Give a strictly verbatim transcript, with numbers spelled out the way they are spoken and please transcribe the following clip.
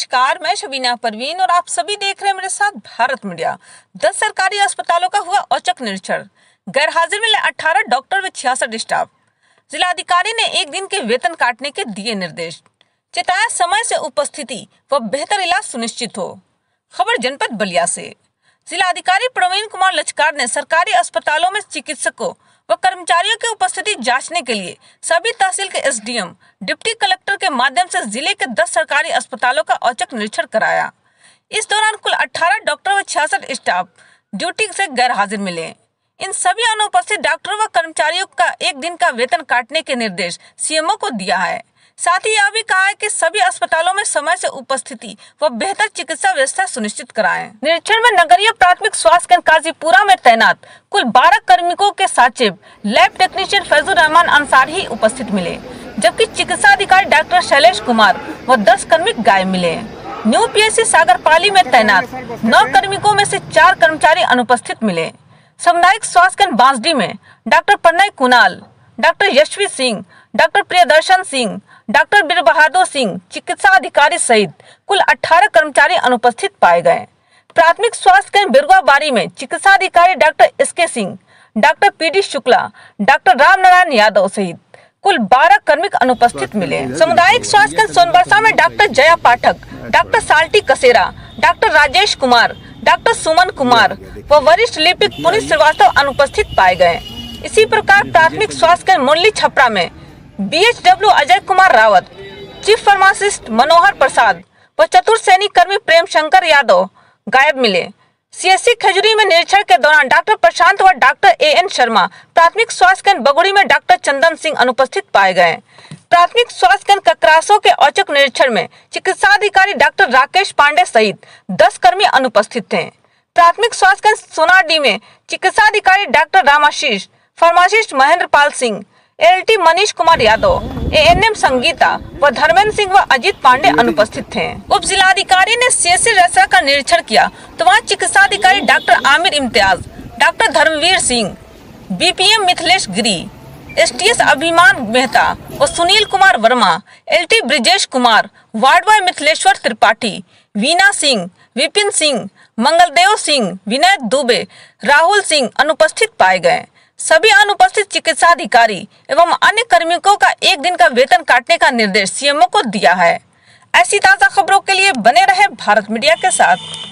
नमस्कार, मैं शबीना परवीन और आप सभी देख रहे हैं मेरे साथ भारत मीडिया। दस सरकारी अस्पतालों का हुआ औचक निरीक्षण। गैर हाजिर मिले अठारह डॉक्टर व छियासठ स्टाफ। जिलाधिकारी ने एक दिन के वेतन काटने के दिए निर्देश। चेताया समय से उपस्थिति व बेहतर इलाज सुनिश्चित हो। खबर जनपद बलिया से। जिलाधिकारी प्रवीण कुमार लचकार ने सरकारी अस्पतालों में चिकित्सकों व कर्मचारियों की उपस्थिति जांचने के लिए सभी तहसील के एसडीएम, डिप्टी कलेक्टर के माध्यम से जिले के दस सरकारी अस्पतालों का औचक निरीक्षण कराया। इस दौरान कुल अठारह डॉक्टर व छियासठ स्टाफ ड्यूटी से गैर हाजिर मिले। इन सभी अनुपस्थित डॉक्टरों व कर्मचारियों का एक दिन का वेतन काटने के निर्देश सीएमओ को दिया है। साथ ही यह भी कहा है कि सभी अस्पतालों में समय से उपस्थिति व बेहतर चिकित्सा व्यवस्था सुनिश्चित कराएं। निरीक्षण में नगरीय प्राथमिक स्वास्थ्य केंद्र काजीपुरा में तैनात कुल बारह कार्मिकों के सचिव लैब टेक्नीशियन फैजुर रहमान अंसारी ही उपस्थित मिले, जबकि चिकित्सा अधिकारी डॉक्टर शैलेश कुमार व दस कार्मिक गायब मिले। न्यू पीएससी सागरपाली में तैनात नौ कार्मिकों में से चार कर्मचारी अनुपस्थित मिले। सामुदायिक स्वास्थ्य केंद्र बांसडी में doctor Pranay Kunal, doctor Yashvi Singh, doctor Priyadarshan Singh, doctor Bir Bahadur Singh, चिकित्सा अधिकारी सहित कुल अठारह कर्मचारी अनुपस्थित पाए गए। प्राथमिक स्वास्थ्य केंद्र बिरगुआबारी में चिकित्सा अधिकारी doctor S K Singh, doctor P D Shukla, doctor Ram Narayan Yadav सहित कुल बारह कार्मिक अनुपस्थित मिले। सामुदायिक स्वास्थ्य केंद्र सोनबरसा में doctor Jaya Pathak, doctor Salti Kasera, doctor Rajesh Kumar, doctor Suman Kumar व वरिष्ठ लिपिक पुनीत श्रीवास्तव अनुपस्थित पाए गए। इसी प्रकार प्राथमिक स्वास्थ्य केंद्र मुरली छपरा में BHW Ajay Kumar Rawat, chief pharmacist Manohar Prasad व चतुर्थ सैनिक कर्मी प्रेम शंकर यादव गायब मिले। सीएससी खजुरी में निरीक्षण के दौरान डॉक्टर प्रशांत व डॉक्टर ए एन शर्मा, प्राथमिक स्वास्थ्य केंद्र बगुड़ी में डॉक्टर चंदन सिंह अनुपस्थित पाए गए। प्राथमिक स्वास्थ्य केंद्र ककरासो के औचक निरीक्षण में चिकित्सा अधिकारी डॉक्टर राकेश पांडे सहित दस कर्मी अनुपस्थित थे। प्राथमिक स्वास्थ्य केंद्र सोनाडी में चिकित्सा अधिकारी doctor Ramashish, pharmacist Mahendra Pal Singh, LT Manish Kumar Yadav, ANM Sangeeta व धर्मेंद्र सिंह व अजीत पांडे अनुपस्थित थे। उप जिलाधिकारी ने सीएससी रेस्तरां का निरीक्षण किया तो वहाँ चिकित्सा अधिकारी doctor Aamir Imtiyaz, doctor Dharmveer Singh, BPM Mithilesh Giri, STS Abhiman Mehta व Sunil Kumar Verma, LT Brijesh Kumar, ward boy Mithileshwar Tripathi, Veena Singh, Vipin Singh, Mangaldev Singh, Vinay Dubey, Rahul Singh अनुपस्थित पाए गए। सभी अनुपस्थित चिकित्सा अधिकारी एवं अन्य कार्मिकों का एक दिन का वेतन काटने का निर्देश सीएमओ को दिया है। ऐसी ताज़ा खबरों के लिए बने रहे भारत मीडिया के साथ।